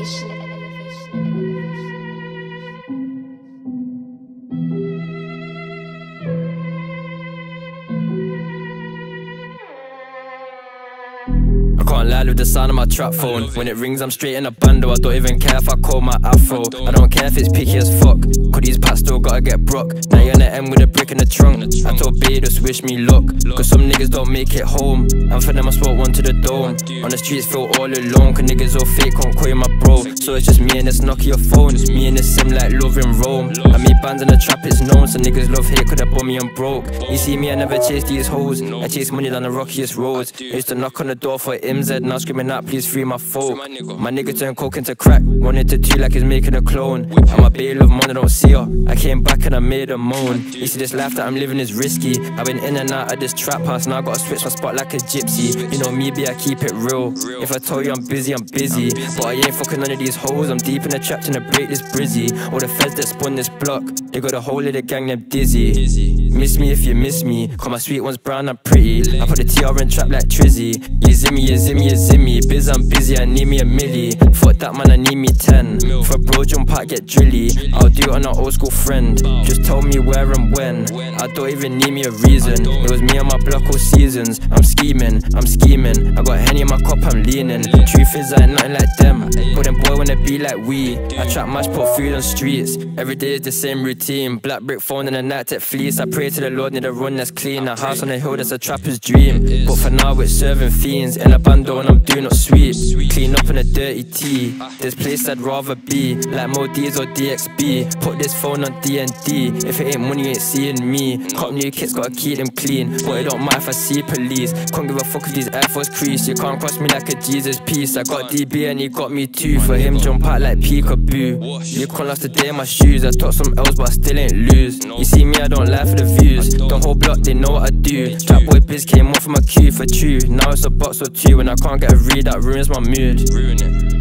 I can't lie with the sound of my trap phone. When it rings, I'm straight in a bando. I don't even care if I call my afro. I don't care if it's picky as fuck. Cause these packs still gotta get broke. Now you're on the end with a brick in the trunk. I told B just wish me luck. Cause some niggas don't make it home. And for them I spoke one to the dome. On the streets feel all alone. Cause niggas all fake, can't call you my bro. So it's just me and this Nokia phone. Me and this sim like love in Rome. I meet bands in the trap, it's known. So niggas love hate cause they bought me I'm broke. You see me, I never chase these hoes. I chase money down the rockiest roads. I used to knock on the door for MZ. Now screaming out, please free my folk. My nigga turned coke into crack. 1 into 2 like he's making a clone. I'm a bail of money, don't see her. I came back and I made a moan. You see this life that I'm living is risky. I've been in and out of this trap house. Now I gotta switch my spot like a gypsy. You know me, I keep it real. If I told you I'm busy, I'm busy. But I ain't fucking none of these hoes. I'm deep in the trap trying to break this brizzy. All the feds that spun this block, they got a whole of the gang, them dizzy. Miss me if you miss me. Cause my sweet one's brown and pretty. I put the TR in trap like Trizzy. You zimmy, you zimmy, you zimmy. Biz, I'm busy, I need me a milli. Fuck that man, I need me 10. For bro, jump out, get drilly. I'll do it on an old school friend. Just tell me where and when. I don't even need me a reason. It was me on my block all seasons. I'm scheming, I'm scheming. I got Henny in my cup, I'm leaning. Truth is I ain't nothing like them. But them boy wanna be like we. I trap mash, put food on streets. Every day is the same routine. Black brick phone and a night tech fleece. I pray to the Lord, need a run that's clean. A house on the hill, that's a trapper's dream. But for now it's serving fiends. In a bando and I'm doing up sweet. Clean up in a dirty tee. This place I'd rather be. Like Modis or DXB. Put this phone on DND. If it ain't money, you ain't seeing me. Cop new kits, gotta keep them clean. But it don't matter if I see police. Can't give a fuck if these Air Force crease. You can't cross me like a Jesus piece. I got DB and he got me too. For him jump out like peekaboo. You can't last a day in my shoes. I took some L's but I still ain't lose. You see me, I don't lie for the views. The whole block, they know what I do. Trap boy biz came off from a queue for true. Now it's a box or two. When I can't get a read, that ruins my mood.